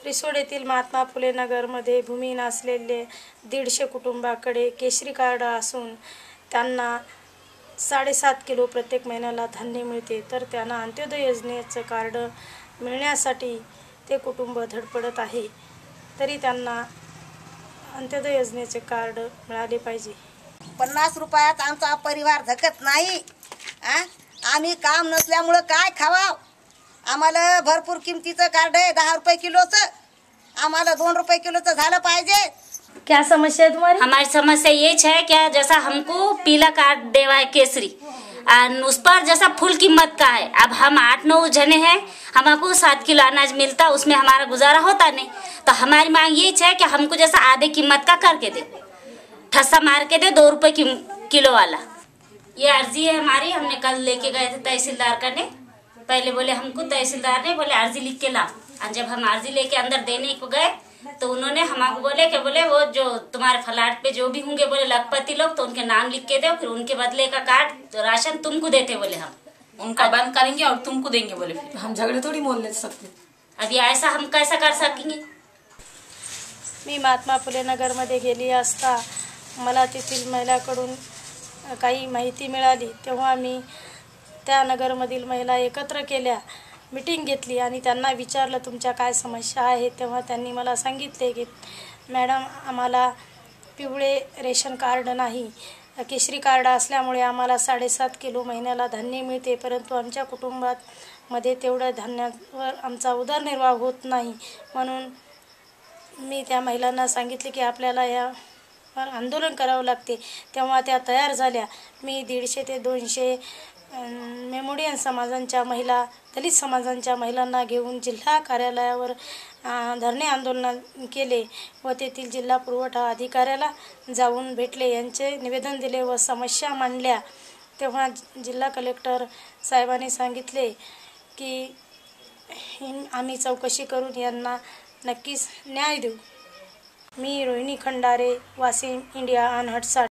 रिसोड येथील महात्मा फुले नगरमध्ये भूमिहीन असलेले 150 कुटुंबाकडे केशरी कार्ड असून त्यांना 7.5 किलो प्रत्येक महिन्याला धान्य मिळते, तर त्यांना अंत्योदय योजनेचं कार्ड मिळण्यासाठी ते कुटुंब धडपडत आहे. तरी त्यांना अंत्योदय योजनेचे कार्ड मिळाले पाहिजे. 50 रुपयात आमचा परिवार धकत नाही. आम्ही काम नसल्यामुळं काय खावाव. आम्हाला भरपूर किमतीचं कार्ड आहे, 10 रुपये किलोचं. आम्हाला 2 रुपये किलोचं झालं पाहिजे. क्या समस्या है तुम्हारी? हमारी समस्या ये है क्या, जैसा हमको पीला कार्ड देवा है केसरी, उस पर जैसा फुल कीमत का है. अब हम 8-9 जने हैं, हमको 7 किलो अनाज मिलता, उसमें हमारा गुजारा होता नहीं. तो हमारी मांग ये है कि हमको जैसा आधे कीमत का करके दे, ठस्सा मार के दे 2 रुपए किलो वाला. ये अर्जी है हमारी. हमने कल लेके गए थे तहसीलदार करने. पहले बोले हमको, तहसीलदार ने बोले अर्जी लिख के ला. और जब हम अर्जी लेके अंदर देने को गए तो उन्होंने हमको बोले कि बोले वो जो तुम्हारे फ्लैट पे जो भी होंगे बोले लखपति लोग, तो उनके नाम लिख के दो, फिर उनके बदले का कार्ड तो राशन तुमको देते बोले. हम उनका बंद करेंगे और तुमको देंगे बोले. फिर हम झगड़े थोड़ी मोल ले सकते. अभी ऐसा हम कैसा कर सकेंगे. मी महात्मा फुले नगरमध्ये गेली असता मला तेथील महिलाकडून काही माहिती मिळाली. तेव्हा मी त्या नगरमधील महिला एकत्र केल्या, मीटिंग घेतली आणि त्यांना विचारलं तुमच्या काय समस्या आहेत. तेव्हा त्यांनी मला सांगितले की मॅडम, आम्हाला पिवळे रेशन कार्ड नाही, केशरी कार्ड असल्यामुळे आम्हाला 7.5 किलो महिन्याला धान्य मिळते, परंतु आमच्या कुटुंबामध्ये तेवढं धान्यावर आमचा उदरनिर्वाह होत नाही. म्हणून मी त्या महिलांना सांगितले की आपल्याला या आंदोलन करावं लागते. तेव्हा त्या तयार झाल्या. मी 150 ते 200 मेमोडियन समाजांच्या महिला, दलित समाजांच्या महिलांना घेऊन जिल्हा कार्यालयावर धरणे आंदोलन केले व तेथील जिल्हा पुरवठा अधिकाऱ्याला जाऊन भेटले, यांचे निवेदन दिले व समस्या मांडल्या. तेव्हा जिल्हा कलेक्टर साहेबांनी सांगितले की आम्ही चौकशी करून यांना नक्कीच न्याय देऊ. मी रोहिणी खंडारे, वाशिम, इंडिया अनहर्डसाठी.